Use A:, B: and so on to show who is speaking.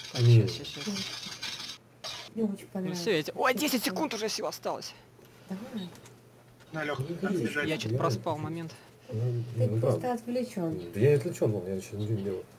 A: Так,
B: Нет.
A: сейчас.
C: Мне очень
A: Ну
C: понравилось.
A: все, Ой, 10 секунд уже сил осталось.
C: Давай.
D: На, Лёх,
B: Ну,
D: отбежать.
A: Я что-то проспал момент.
C: Ты просто отвлечен.
B: Да я отвлечен был, я ничего не делал.